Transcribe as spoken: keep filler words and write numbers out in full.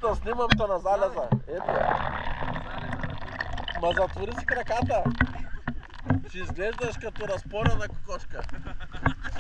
Ето, снимам те на залеза. Ето. Ма затвори си краката. Ще изглеждаш като разпорена кокошка.